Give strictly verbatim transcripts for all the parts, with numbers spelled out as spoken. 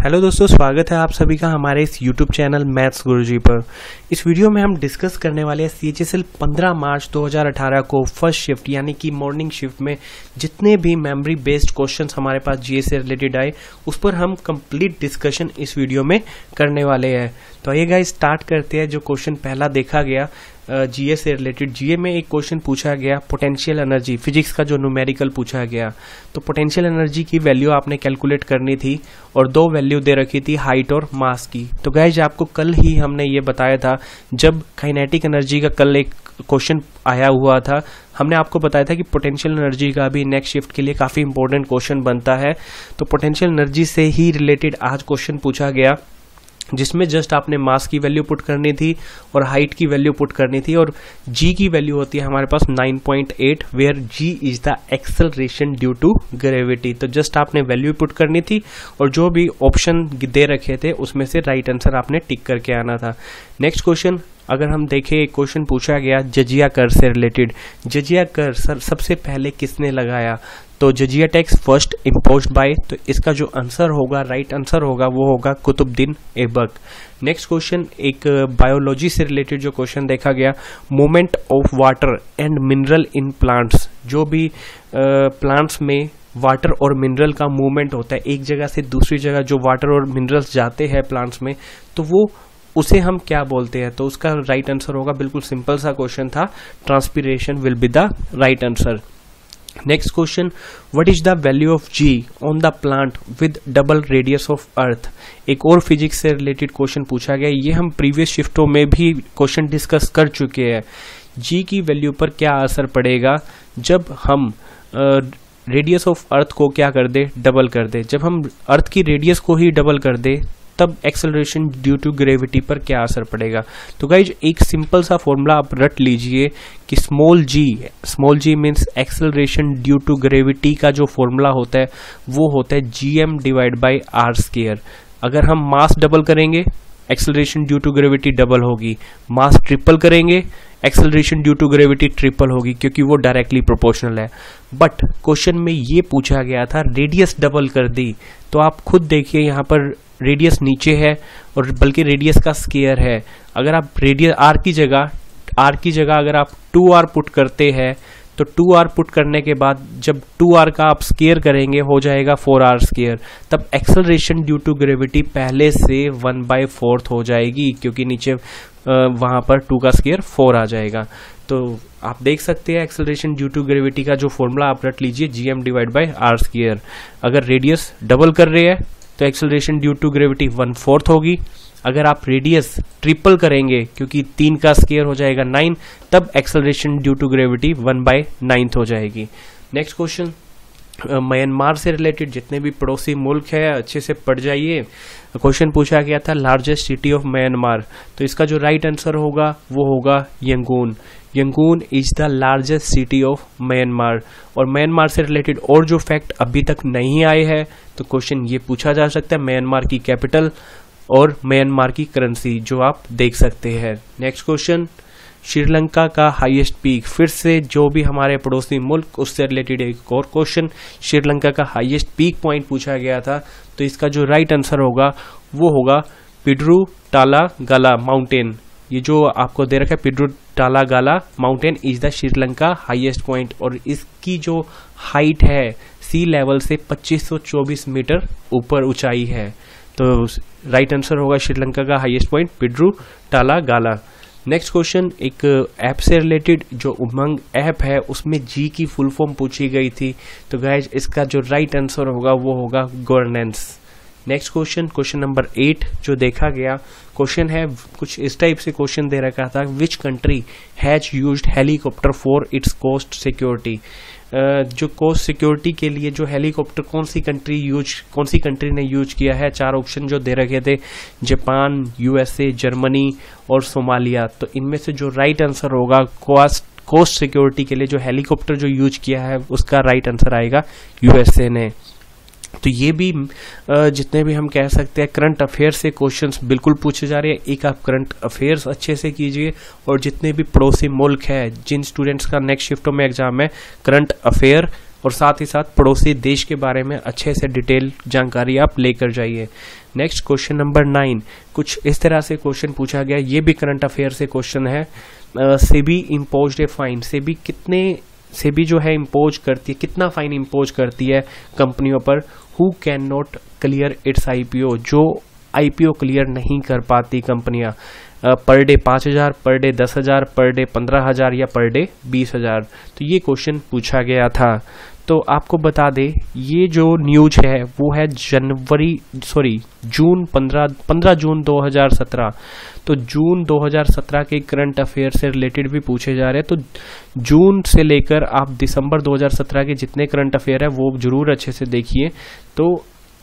Hello दोस्तों, स्वागत है आप सभी का हमारे इस यूट्यूब चैनल मैथ्स गुरुजी पर। इस वीडियो में हम डिस्कस करने वाले हैं सी एच एस एल पंद्रह मार्च दो हज़ार अठारह को फर्स्ट शिफ्ट यानी कि मॉर्निंग शिफ्ट में जितने भी मेमोरी बेस्ड क्वेश्चंस हमारे पास जीएस से रिलेटेड आए उस पर हम कंप्लीट डिस्कशन इस वीडियो में करने वाले हैं। तो आइए गाइस स्टार्ट करते हैं। जो क्वेश्चन पहला देखा गया जीए से रिलेटेड, जीए में एक क्वेश्चन पूछा गया पोटेंशियल एनर्जी, फिजिक्स का जो न्यूमेरिकल पूछा गया। तो पोटेंशियल एनर्जी की वैल्यू आपने कैलकुलेट करनी थी और दो वैल्यू दे रखी थी हाइट और मास की। तो गाइस आपको कल ही हमने ये बताया था, जब काइनेटिक एनर्जी का कल एक क्वेश्चन आया हुआ था, हमने आपको बताया था कि पोटेंशियल एनर्जी का भी नेक्स्ट शिफ्ट के लिए काफी इंपॉर्टेंट क्वेश्चन बनता है। तो पोटेंशियल एनर्जी से ही रिलेटेड आज क्वेश्चन पूछा गया, जिसमें जस्ट आपने मास की वैल्यू पुट करनी थी और हाइट की वैल्यू पुट करनी थी और जी की वैल्यू होती है हमारे पास nine point eight, where g is the acceleration due to gravity. तो जस्ट आपने वैल्यू पुट करनी थी और जो भी ऑप्शन दे रखे थे उसमें से राइट आंसर आपने टिक करके आना था। नेक्स्ट क्वेश्चन अगर हम देखें, एक क्वेश्चन पूछा गया जजिया कर से रिलेटेड। जजिया कर सर सबसे पहले किसने लगाया? तो जजिया टैक्स फर्स्ट इम्पोज्ड बाय, तो इसका जो आंसर होगा, राइट आंसर होगा, वो होगा कुतुबुद्दीन ऐबक। नेक्स्ट क्वेश्चन एक बायोलॉजी से रिलेटेड जो क्वेश्चन देखा गया, movement of water and mineral in plants. जो भी प्लांट्स uh, में वाटर और मिनरल का मूवमेंट होता है, एक जगह से दूसरी जगह जो वाटर और मिनरल्स जाते हैं प्लांट्स में, तो वो उसे हम क्या बोलते हैं? तो उसका राइट आंसर होगा, बिल्कुल सिंपल सा क्वेश्चन था, transpiration will be the right answer. Next question, what is the value of g on the plant with double radius of earth. एक और फिजिक्स से रिलेटेड क्वेश्चन पूछा गया, ये हम प्रीवियस शिफ्टों में भी क्वेश्चन डिस्कस कर चुके हैं। जी की वैल्यू पर क्या असर पड़ेगा जब हम रेडियस ऑफ अर्थ को क्या कर दे, डबल कर दे। जब हम अर्थ की रेडियस को ही डबल कर दे तब एक्सेलरेशन ड्यू टू ग्रेविटी पर क्या असर पड़ेगा। तो गाइज एक सिंपल सा फॉर्मूला आप रट लीजिए कि small g, small g means acceleration due to gravity का जो फॉर्मूला होता है वो होता है G M divide by R square. अगर हम मास डबल करेंगे acceleration due to gravity double होगी, मास ट्रिपल करेंगे acceleration due to gravity triple होगी, क्योंकि वो डायरेक्टली प्रोपोर्शनल है। बट क्वेश्चन में ये पूछा गया था रेडियस डबल कर दी, तो आप खुद देखिए यहाँ पर रेडियस नीचे है और बल्कि रेडियस का स्क्वायर है। अगर आप रेडियस आर की जगह आर की जगह अगर आप टू आर पुट करते हैं तो टू आर पुट करने के बाद जब टू आर का आप स्क्वायर करेंगे हो जाएगा फोर आर स्क्वायर, तब एक्सेलरेशन ड्यू टू ग्रेविटी पहले से वन बाई फोर्थ हो जाएगी, क्योंकि नीचे वहां पर टू का स्क्वायर फोर आ जाएगा। तो आप देख सकते हैं एक्सेलरेशन ड्यू टू ग्रेविटी का जो फॉर्मूला आप रट लीजिए, G M divide by R square. अगर रेडियस डबल कर रहे हैं तो acceleration due to gravity one fourth होगी। अगर आप रेडियस ट्रिपल करेंगे, क्योंकि तीन का स्क्वायर हो जाएगा नाइन, तब acceleration due to gravity one by ninth हो जाएगी। नेक्स्ट क्वेश्चन म्यांमार से रिलेटेड, जितने भी पड़ोसी मुल्क है अच्छे से पढ़ जाइए। क्वेश्चन पूछा गया था लार्जेस्ट सिटी ऑफ म्यांमार, तो इसका जो राइट आंसर होगा वो होगा Yangon. Yangon is the largest city of Myanmar. और म्यांमार से रिलेटेड और जो फैक्ट अभी तक नहीं आए हैं तो क्वेश्चन ये पूछा जा सकता है, म्यांमार की कैपिटल और म्यांमार की करेंसी, जो आप देख सकते हैं। नेक्स्ट क्वेश्चन, श्रीलंका का हाईएस्ट पीक। फिर से जो भी हमारे पड़ोसी मुल्क उससे रिलेटेड एक और क्वेश्चन, श्रीलंका का हाईएस्ट पीक पॉइंट पूछा गया था, तो इसका जो राइट आंसर होगा वो होगा पिड्रू टाला गाला माउंटेन। ये जो आपको दे रखा है पिड्रू टाला गाला mountain is the Sri Lanka highest point, और इसकी जो हाइट है सी लेवल से पच्चीस सौ चौबीस मीटर ऊपर ऊंचाई है। तो राइट आंसर होगा श्रीलंका का highest point Pidurutalagala. Next question एक ऐप से रिलेटेड, जो उमंग ऐप है उसमें जी की फुल फॉर्म पूछी गई थी, तो गाइज इसका जो राइट आंसर होगा वो होगा governance. Next question, question number eight जो देखा गया, क्वेश्चन है कुछ इस टाइप से क्वेश्चन दे रखा था, which country has used helicopter for its coast security. जो कोस्ट सिक्योरिटी के लिए जो हेलीकॉप्टर कौन सी कंट्री यूज कौन सी कंट्री ने यूज किया है? चार ऑप्शन जो दे रखे थे, जापान, यूएसए, जर्मनी और सोमालिया। तो इनमें से जो राइट आंसर होगा कोस्ट कोस्ट सिक्योरिटी के लिए जो हेलीकॉप्टर जो यूज किया है उसका राइट आंसर आएगा यूएसए ने। तो ये भी जितने भी हम कह सकते हैं करंट अफेयर से क्वेश्चंस बिल्कुल पूछे जा रहे हैं। एक आप करंट अफेयर्स अच्छे से कीजिए, और जितने भी पड़ोसी मुल्क है जिन स्टूडेंट्स का नेक्स्ट शिफ्टों में एग्जाम है, करंट अफेयर और साथ ही साथ पड़ोसी देश के बारे में अच्छे से डिटेल जानकारी आप लेकर जाइए। नेक्स्ट क्वेश्चन नंबर नाइन, कुछ इस तरह से क्वेश्चन पूछा गया, ये भी करंट अफेयर से क्वेश्चन है। SEBI imposed a fine, SEBI कितने सेबी जो है इम्पोज करती है, कितना फाइन इम्पोज करती है कंपनियों पर who can not clear its IPO, जो आईपीओ क्लियर नहीं कर पाती कंपनियां, पर डे पाँच हजार, पर डे दस हजार, पर डे पंद्रह हजार या पर डे बीस हजार। तो ये क्वेश्चन पूछा गया था। तो आपको बता दे, ये जो न्यूज है वो है जनवरी सॉरी जून पंद्रह पंद्रह जून दो हज़ार सत्रह। तो जून दो हज़ार सत्रह के करंट अफेयर से रिलेटेड भी पूछे जा रहे हैं। तो जून से लेकर आप दिसंबर दो हज़ार सत्रह के जितने करंट अफेयर है वो जरूर अच्छे से देखिए। तो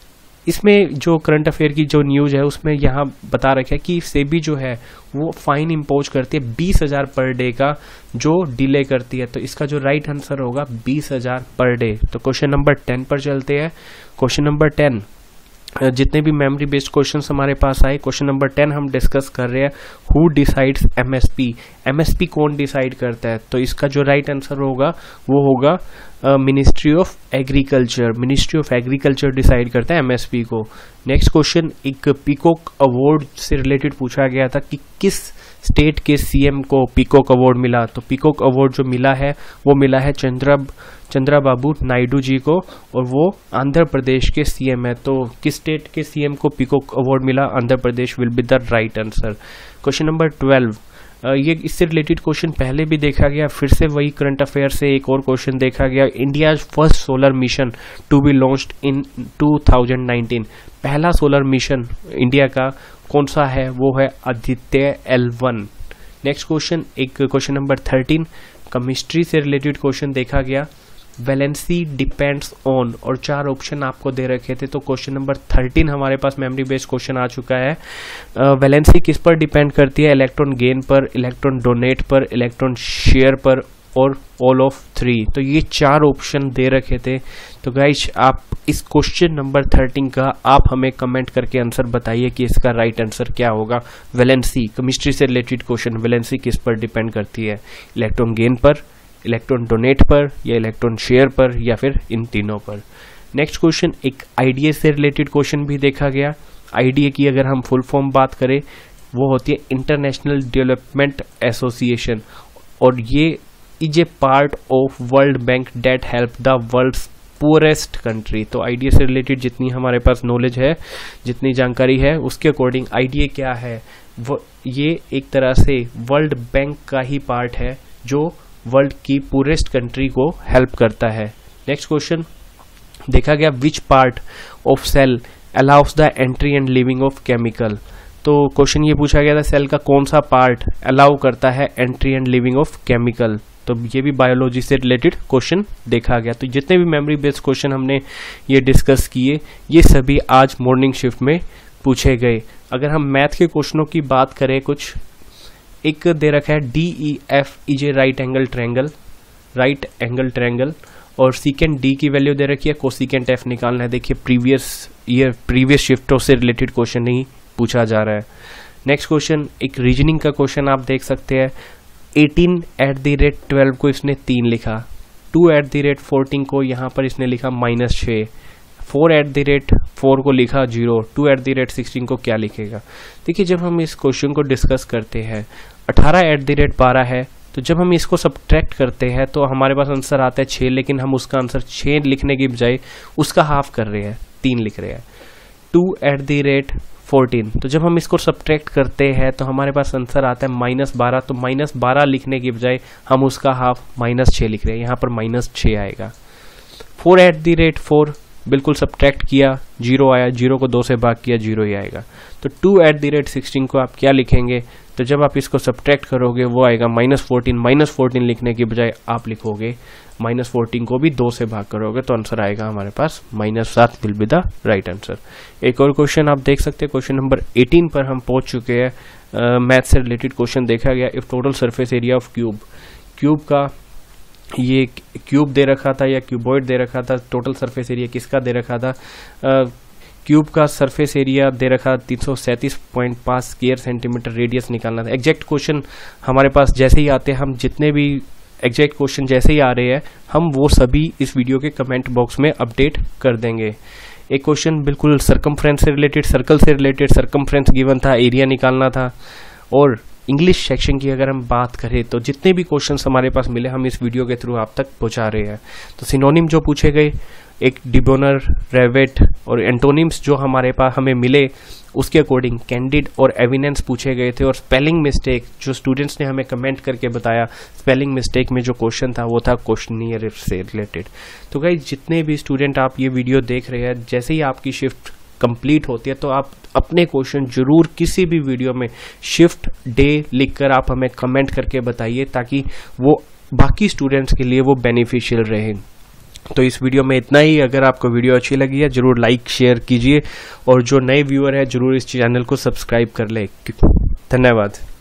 इसमें जो करंट अफेयर की जो न्यूज है उसमें यहाँ बता रखा है कि सेबी जो है वो फाइन इम्पोज करती है बीस हजार पर डे का, जो डिले करती है। तो इसका जो राइट आंसर होगा बीस हजार पर डे। तो क्वेश्चन नंबर टेन पर चलते हैं। क्वेश्चन नंबर टेन, जितने भी मेमोरी बेस्ड क्वेश्चंस हमारे पास आए, क्वेश्चन नंबर टेन हम डिस्कस कर रहे हैं, हु डिसाइड्स एमएसपी, एमएसपी कौन डिसाइड करता है। तो इसका जो राइट आंसर होगा वो होगा ministry of agriculture, ministry of agriculture decide करता है एमएसपी को। नेक्स्ट क्वेश्चन, एक पीकॉक अवार्ड से रिलेटेड पूछा गया था कि किस स्टेट के सीएम को पीकॉक अवार्ड मिला। तो पीकॉक अवार्ड जो मिला है वो मिला है चंद्रा चंद्राबाबू नायडू जी को, और वो आंध्र प्रदेश के सीएम है। तो किस स्टेट के सीएम को पीकॉक अवार्ड मिला, Andhra Pradesh will be the right answer. Question number twelve, ये इससे रिलेटेड क्वेश्चन पहले भी देखा गया, फिर से वही करंट अफेयर से एक और क्वेश्चन देखा गया। India first solar mission to be launched in two thousand nineteen, पहला सोलर मिशन इंडिया का कौन सा है, वो है Aditya L one. Next question, एक क्वेश्चन नंबर थर्टीन, केमिस्ट्री से रिलेटेड क्वेश्चन देखा गया, वैलेंसी डिपेंड्स ऑन, और चार ऑप्शन आपको दे रखे थे। तो क्वेश्चन नंबर थर्टीन हमारे पास मेमोरी बेस्ड क्वेश्चन आ चुका है। वैलेंसी किस पर डिपेंड करती है, इलेक्ट्रॉन गेन पर, इलेक्ट्रॉन डोनेट पर, इलेक्ट्रॉन शेयर पर, और ऑल ऑफ थ्री। तो ये चार ऑप्शन दे रखे थे। तो गाइस आप इस क्वेश्चन नंबर थर्टीन का आप हमें कमेंट करके आंसर बताइए कि इसका राइट आंसर क्या होगा। वैलेंसी, केमिस्ट्री से रिलेटेड क्वेश्चन, वैलेंसी किस पर डिपेंड करती है, इलेक्ट्रॉन गेन पर, इलेक्ट्रॉन डोनेट पर, या इलेक्ट्रॉन शेयर पर, या फिर इन तीनों पर। नेक्स्ट क्वेश्चन, एक आईडीए से रिलेटेड क्वेश्चन भी देखा गया। आईडीए की अगर हम फुल फॉर्म बात करें वो होती है इंटरनेशनल डेवलपमेंट एसोसिएशन, और ये is a part of world bank that help the world's poorest country. तो आईडीए से रिलेटेड जितनी हमारे पास नॉलेज है, जितनी जानकारी है, उसके अकॉर्डिंग आईडीए क्या है, वो ये एक तरह से वर्ल्ड बैंक का ही पार्ट है जो वर्ल्ड की पुअरेस्ट कंट्री को हेल्प करता है। नेक्स्ट क्वेश्चन देखा गया, which part of cell allows the entry and living of chemical. तो क्वेश्चन ये पूछा गया था, सेल का कौन सा पार्ट अलाउ करता है entry and living of chemical. तो ये भी बायोलॉजी से रिलेटेड क्वेश्चन देखा गया। तो जितने भी मेमोरी बेस्ड क्वेश्चन हमने ये डिस्कस किए, ये सभी आज मॉर्निंग शिफ्ट में पूछे गए। अगर हम मैथ के क्वेश्चनों की बात करें, कुछ एक दे रखा है, D E F is a right angle triangle, right angle triangle, और सीकेंट डी की वैल्यू दे रखी है, कोसीकेंट एफ निकालना है। देखिए प्रीवियस ईयर प्रीवियस शिफ्टों से रिलेटेड क्वेश्चन नहीं पूछा जा रहा है। नेक्स्ट क्वेश्चन, एक रीजनिंग का क्वेश्चन आप देख सकते हैं, eighteen at the rate twelve को इसने तीन लिखा, two at the rate fourteen को यहाँ पर इसने लिखा माइनस छः, four at the rate four को लिखा zero, two at the rate sixteen को क्या लिखेगा। देखिए जब हम इस क्वेश्चन को डिस्कस करते हैं, अठारह एट द रेट बारह है, तो जब हम इसको सब्ट्रैक्ट करते हैं तो हमारे पास आंसर आता है छः, लेकिन हम उसका आंसर छः लिखने की बजाय उसका हाफ कर रहे हैं, तीन लिख रहे हैं। Two at the rate fourteen, तो जब हम इसको सब्ट्रैक्ट करते हैं तो हमारे पास आंसर आता है माइनस बारह, तो माइनस बारह लिखने की बजाय हम उसका हाफ माइनस छः लिख रहे हैं, यहाँ पर माइनस छः आएगा। Four at the rate four, बिल्कुल सब्ट्रैक्ट किया, जीरो आया, जीरो को दो से भाग किया, जीरो ही आएगा। तो two at the rate sixteen को आप क्या लिखेंगे, तो जब आप इसको सब्ट्रैक्ट करोगे वो आएगा माइनस फोर्टीन, माइनस फोर्टीन लिखने की बजाय आप लिखोगे माइनस फोर्टीन को भी दो से भाग करोगे, तो आंसर आएगा हमारे पास माइनस सात will be the right answer. एक और क्वेश्चन आप देख सकते हैं, क्वेश्चन नंबर एटीन पर हम पहुंच चुके हैं। मैथ से रिलेटेड क्वेश्चन देखा गया, if total surface area of cube, cube का ये क्यूब दे रखा था या क्यूबॉइड दे रखा था, टोटल सरफेस एरिया किसका दे रखा था, क्यूब का सरफेस एरिया दे रखा तीन सौ सैंतीस पॉइंट पाँच स्क्वायर सेंटीमीटर, रेडियस निकालना था। एग्जैक्ट क्वेश्चन हमारे पास जैसे ही आते हैं हम जितने भी एग्जैक्ट क्वेश्चन जैसे ही आ रहे हैं हम वो सभी इस वीडियो के कमेंट बॉक्स में अपडेट कर देंगे। एक क्वेश्चन बिल्कुल सर्कमफ्रेंस से रिलेटेड, सर्कल से रिलेटेड, सर्कमफ्रेंस गिवन था, एरिया निकालना था। और इंग्लिश सेक्शन की अगर हम बात करें तो जितने भी क्वेश्चंस हमारे पास मिले हम इस वीडियो के थ्रू आप तक पहुंचा रहे हैं। तो सिनोनिम जो पूछे गए, एक डिबोनर, रेवेट और एंटोनिम्स जो हमारे पास हमें मिले उसके अकॉर्डिंग कैंडिड और एविडेंस पूछे गए थे। और स्पेलिंग मिस्टेक जो स्टूडेंट्स ने हमें कमेंट करके बताया, स्पेलिंग मिस्टेक में जो क्वेश्चन था वो था क्वेश्चनियर से रिलेटेड। तो गाइस जितने भी स्टूडेंट आप ये वीडियो देख रहे हैं, जैसे ही आपकी शिफ्ट कंप्लीट होती है तो आप अपने क्वेश्चन जरूर किसी भी वीडियो में शिफ्ट डे लिखकर आप हमें कमेंट करके बताइए, ताकि वो बाकी स्टूडेंट्स के लिए वो बेनिफिशियल रहे। तो इस वीडियो में इतना ही। अगर आपको वीडियो अच्छी लगी है जरूर लाइक शेयर कीजिए, और जो नए व्यूअर है जरूर इस चैनल को सब्सक्राइब कर ले। धन्यवाद।